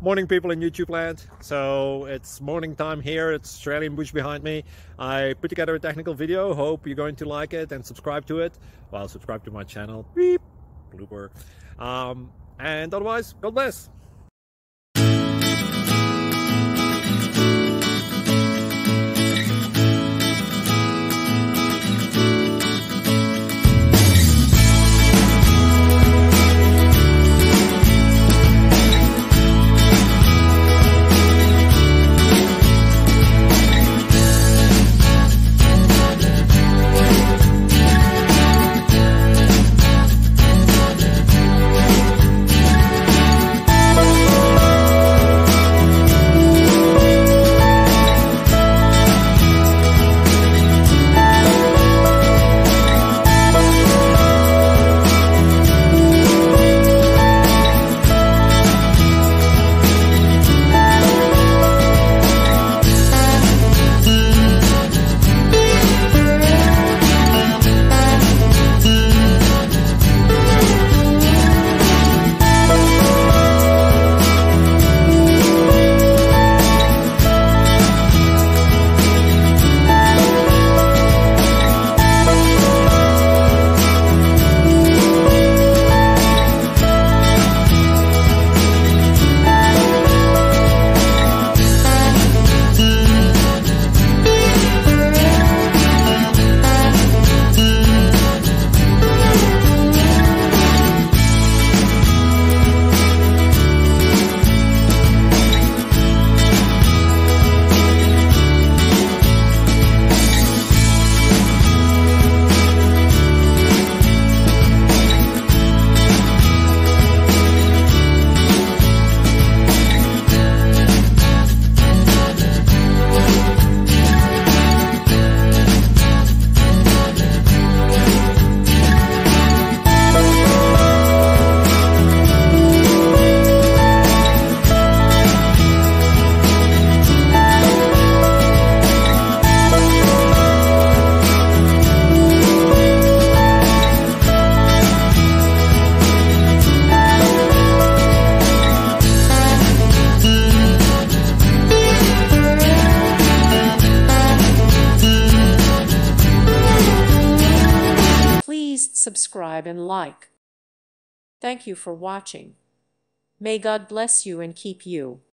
Morning, people in YouTube land. So it's morning time here. It's Australian bush behind me. I put together a technical video. Hope you're going to like it and subscribe to it. Well, subscribe to my channel. Beep. Blooper. And otherwise, God bless. Subscribe and like. Thank you for watching. May God bless you and keep you.